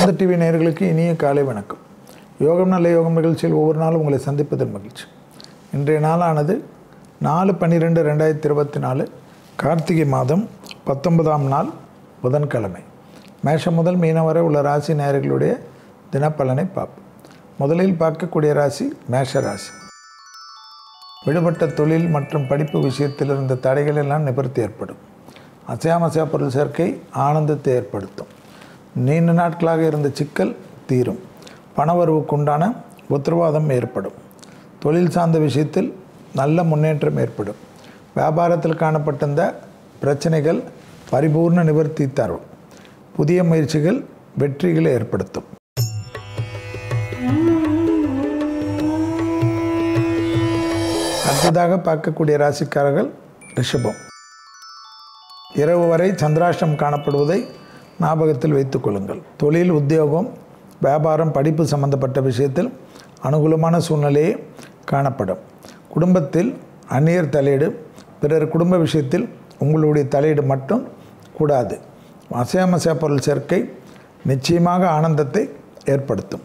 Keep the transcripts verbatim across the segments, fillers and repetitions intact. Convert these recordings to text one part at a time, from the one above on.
ஆனந்த TV நேயர்களுக்கு இனிய காலை வணக்கம். யோகம் நல்ல யோகம் நிகழ்ச்சியில் ஒவ்வொரு நாளும் உங்களை சந்திப்பதில் மகிழ்ச்சி. இன்றைய நாளானது நாலு பன்னிரெண்டு ரெண்டாயிரத்தி இருபத்தி நாலு கார்த்திகை மாதம் பத்தொன்பதாம் நாள் புதன்கிழமை. மேஷம் முதல் மீனம் வரை உள்ள ராசி நேயர்களுடைய தினப்பலனை பார்ப்போம். முதலில் பார்க்கக்கூடிய ராசி மேஷ ராசி. விடுபட்ட தொழில் மற்றும் படிப்பு விஷயத்தில் இருந்த தடைகள் எல்லாம் நிவர்த்தி ஏற்படும். அசையாமசையா பொருள் சேர்க்கை ஆனந்தத்தை ஏற்படுத்தும். நீண்ட நாட்களாக இருந்த சிக்கல் தீரும். பணவரவுக்குண்டான உத்தரவாதம் ஏற்படும். தொழில் சார்ந்த விஷயத்தில் நல்ல முன்னேற்றம் ஏற்படும். வியாபாரத்தில் காணப்பட்டிருந்த பிரச்சனைகள் பரிபூர்ண நிவர்த்தி தரும். புதிய முயற்சிகள் வெற்றிகளை ஏற்படுத்தும். அடுத்ததாக பார்க்கக்கூடிய ராசிக்காரர்கள் ரிஷபம். இரவு வரை சந்திராஷ்டம் காணப்படுவதை ஞாபகத்தில் வைத்துக் கொள்ளுங்கள். தொழில், உத்தியோகம், வியாபாரம், படிப்பு சம்பந்தப்பட்ட விஷயத்தில் அனுகூலமான சூழ்நிலையே காணப்படும். குடும்பத்தில் அந்நியர் தலையீடு, பிறர் குடும்ப விஷயத்தில் உங்களுடைய தலையீடு மட்டும் கூடாது. அசையாமசையா பொருள் சேர்க்கை நிச்சயமாக ஆனந்தத்தை ஏற்படுத்தும்.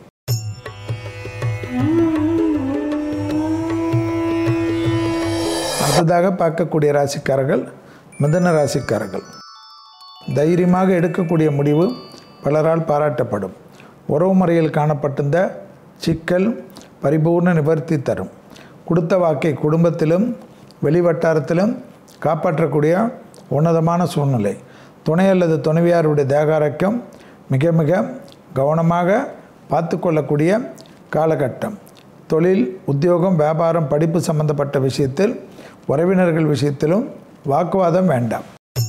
அடுத்ததாக பார்க்கக்கூடிய ராசிக்காரர்கள் மிதுன ராசிக்காரர்கள். தைரியமாக எடுக்கக்கூடிய முடிவு பலரால் பாராட்டப்படும். உறவு முறையில் காணப்பட்டிருந்த சிக்கல் பரிபூர்ண நிவர்த்தி தரும். கொடுத்த வாக்கை குடும்பத்திலும் வெளிவட்டாரத்திலும் காப்பாற்றக்கூடிய உன்னதமான சூழ்நிலை. துணை அல்லது துணைவியாருடைய தேகாரக்கம் மிக மிக கவனமாக பார்த்து கொள்ளக்கூடிய காலகட்டம். தொழில், உத்தியோகம், வியாபாரம், படிப்பு சம்பந்தப்பட்ட விஷயத்தில் உறவினர்கள் விஷயத்திலும் வாக்குவாதம் வேண்டாம்.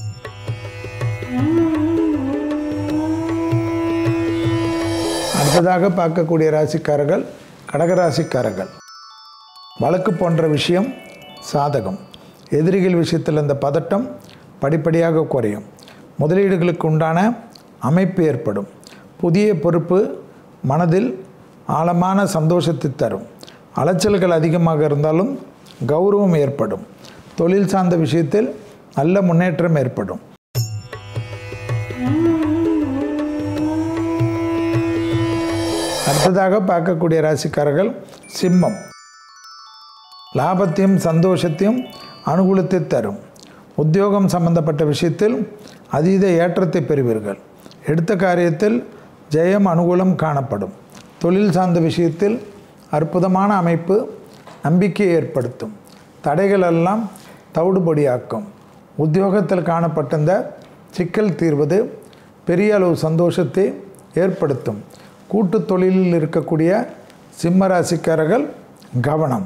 அடுத்ததாக பார்க்கக்கூடிய ராசிக்காரர்கள் கடகராசிக்காரர்கள். வழக்கு போன்ற விஷயம் சாதகம். எதிரிகள் விஷயத்தில் இந்த பதட்டம் படிப்படியாக குறையும். முதலீடுகளுக்கு உண்டான அமைப்பு ஏற்படும். புதிய பொறுப்பு மனதில் ஆழமான சந்தோஷத்தை தரும். அலைச்சல்கள் அதிகமாக இருந்தாலும் கௌரவம் ஏற்படும். தொழில் சார்ந்த விஷயத்தில் நல்ல முன்னேற்றம் ஏற்படும். அடுத்ததாக பார்க்கக்கூடிய ராசிக்காரர்கள் சிம்மம். லாபத்தையும் சந்தோஷத்தையும் அனுகூலத்தை தரும். உத்தியோகம் சம்பந்தப்பட்ட விஷயத்தில் அதீத ஏற்றத்தை பெறுவீர்கள். எடுத்த காரியத்தில் ஜெயம் அனுகூலம் காணப்படும். தொழில் சார்ந்த விஷயத்தில் அற்புதமான அமைப்பு நம்பிக்கையை ஏற்படுத்தும். தடைகள் எல்லாம் தவிடுபடியாக்கும். உத்தியோகத்தில் காணப்பட்டிருந்த சிக்கல் தீர்வது பெரிய அளவு சந்தோஷத்தை ஏற்படுத்தும். கூட்டு தொழிலில் இருக்கக்கூடிய சிம்ம ராசிக்காரர்கள் கவனம்.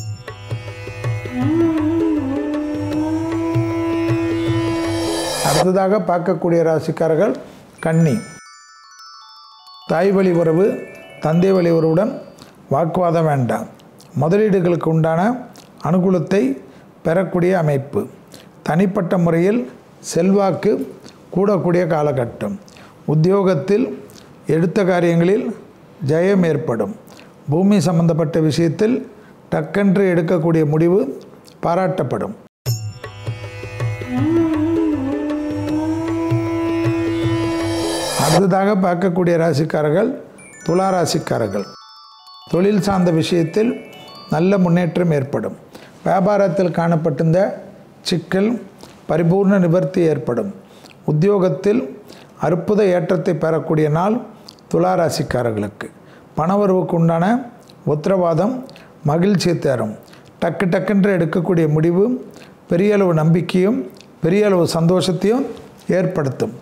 அடுத்ததாக பார்க்கக்கூடிய ராசிக்காரர்கள் கன்னி. தாய் வழி உறவு, தந்தை வழி உறவுடன் வாக்குவாதம் வேண்டாம். முதலீடுகளுக்கு உண்டான அனுகூலத்தை பெறக்கூடிய அமைப்பு. தனிப்பட்ட முறையில் செல்வாக்கு கூடக்கூடிய காலகட்டம். உத்தியோகத்தில் எடுத்த காரியங்களில் ஜெயம் ஏற்படும். பூமி சம்பந்தப்பட்ட விஷயத்தில் டக்கென்று எடுக்கக்கூடிய முடிவு பாராட்டப்படும். அடுத்ததாக பார்க்கக்கூடிய ராசிக்காரர்கள் துலா ராசிக்காரர்கள். தொழில் சார்ந்த விஷயத்தில் நல்ல முன்னேற்றம் ஏற்படும். வியாபாரத்தில் காணப்பட்டிருந்த சிக்கல் பரிபூர்ண நிவர்த்தி ஏற்படும். உத்தியோகத்தில் அற்புத ஏற்றத்தை பெறக்கூடிய நாள் துலா ராசிக்காரர்களுக்கு. பணவரவுக்கு உண்டான உத்தரவாதம் மகிழ்ச்சியை தரும். டக்கு டக்குன்று எடுக்கக்கூடிய முடிவு பெரிய அளவு நம்பிக்கையும் பெரிய அளவு சந்தோஷத்தையும் ஏற்படுத்தும்.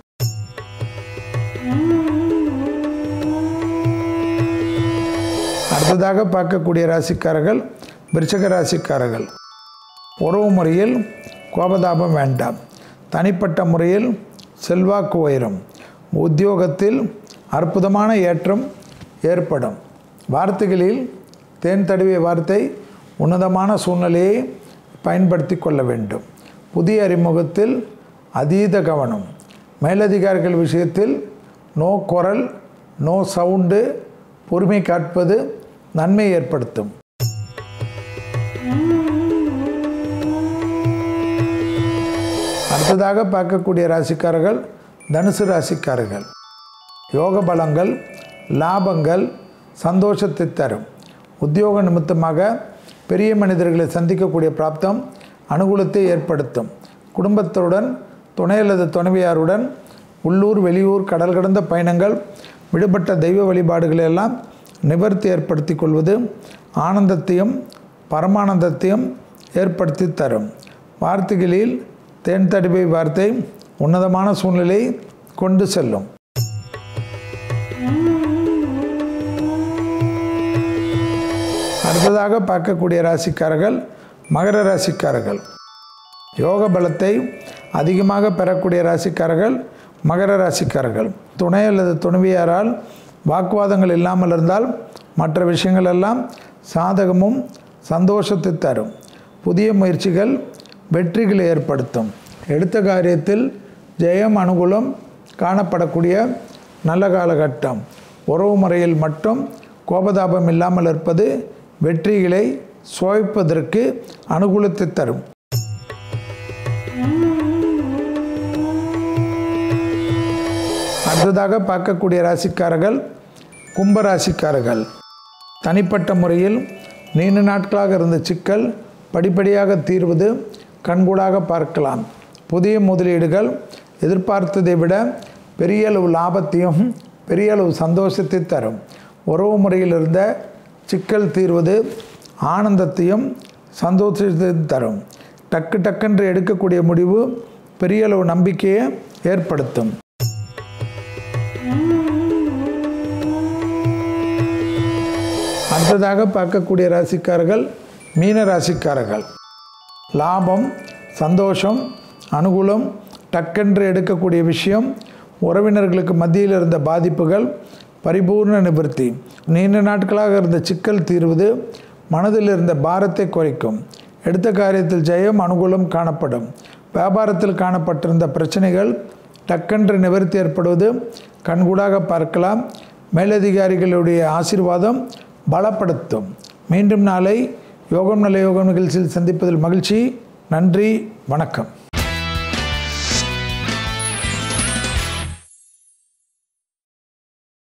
அடுத்ததாக பார்க்கக்கூடிய ராசிக்காரர்கள் விருச்சிக ராசிக்காரர்கள். உறவு முறையில் கோபதாபம் வேண்டாம். தனிப்பட்ட முறையில் செல்வாக்கு உயரும். உத்தியோகத்தில் அற்புதமான ஏற்றம் ஏற்படும். வார்த்தைகளில் தேன் தடவிய வார்த்தை உன்னதமான சூழ்நிலையை பயன்படுத்தி கொள்ள வேண்டும். புதிய அறிமுகத்தில் அதீத கவனம். மேலதிகாரிகள் விஷயத்தில் நோ குரல், நோ சவுண்டு, பொறுமை காட்பது நன்மை ஏற்படுத்தும். அடுத்ததாக பார்க்கக்கூடிய ராசிக்காரர்கள் தனுசு ராசிக்காரர்கள். யோக பலங்கள், லாபங்கள், சந்தோஷத்தை தரும். உத்தியோக நிமித்தமாக பெரிய மனிதர்களை சந்திக்கக்கூடிய பிராப்தம் அனுகூலத்தை ஏற்படுத்தும். குடும்பத்துடன் துணை அல்லது துணைவியாருடன் உள்ளூர், வெளியூர், கடல் கடந்த பயணங்கள், விடுபட்ட தெய்வ வழிபாடுகளை எல்லாம் நிவர்த்தி ஏற்படுத்தி கொள்வது ஆனந்தத்தையும் பரமானந்தத்தையும் ஏற்படுத்தி தரும். வார்த்தைகளில் தேன் தடிப்பை வார்த்தை உன்னதமான சூழ்நிலை கொண்டு செல்லும். அடுத்ததாக பார்க்கக்கூடிய ராசிக்காரர்கள் மகர ராசிக்காரர்கள். யோக பலத்தை அதிகமாக பெறக்கூடிய ராசிக்காரர்கள் மகர ராசிக்காரர்கள். துணை அல்லது துணைவியாரால் வாக்குவாதங்கள் இல்லாமல் இருந்தால் மற்ற விஷயங்கள் எல்லாம் சாதகமும் சந்தோஷத்தை தரும். புதிய முயற்சிகள் வெற்றிகளை ஏற்படுத்தும். எடுத்த காரியத்தில் ஜெயம், அனுகூலம் காணப்படக்கூடிய நல்ல காலகட்டம். உறவு முறையில் மட்டும் கோபதாபம் இல்லாமல் இருப்பது வெற்றிகளை சுவைப்பதற்கு அனுகூலத்தை தரும். அடுத்ததாக பார்க்கக்கூடிய ராசிக்காரர்கள் கும்பராசிக்காரர்கள். தனிப்பட்ட முறையில் நீண்ட நாட்களாக இருந்த சிக்கல் படிப்படியாக தீர்வது கண்கூடாக பார்க்கலாம். புதிய முதலீடுகள் எதிர்பார்த்ததை விட பெரிய அளவு லாபத்தையும் பெரிய அளவு சந்தோஷத்தை தரும். உறவு முறையில் இருந்த சிக்கல் தீர்வது ஆனந்தத்தையும் சந்தோஷத்தையும் தரும். டக்கு டக்கென்று எடுக்கக்கூடிய முடிவு பெரிய அளவு நம்பிக்கையை ஏற்படுத்தும். அடுத்ததாக பார்க்கக்கூடிய ராசிக்காரர்கள் மீன ராசிக்காரர்கள். லாபம், சந்தோஷம், அனுகூலம், டக்கென்று எடுக்கக்கூடிய விஷயம், உறவினர்களுக்கு மத்தியில் இருந்த பாதிப்புகள் பரிபூர்ண நிவர்த்தி. நீண்ட நாட்களாக இருந்த சிக்கல் தீர்வது மனதில் இருந்த பாரத்தை குறைக்கும். எடுத்த காரியத்தில் ஜெயம், அனுகூலம் காணப்படும். வியாபாரத்தில் காணப்பட்டிருந்த பிரச்சனைகள் டக்கென்று நிவர்த்தி ஏற்படுவது கண்கூடாக பார்க்கலாம். மேலதிகாரிகளுடைய ஆசீர்வாதம் பலப்படுத்தும். மீண்டும் நாளை யோகம் நல்ல யோகம் நிகழ்ச்சியில் சந்திப்பதில் மகிழ்ச்சி. நன்றி, வணக்கம்.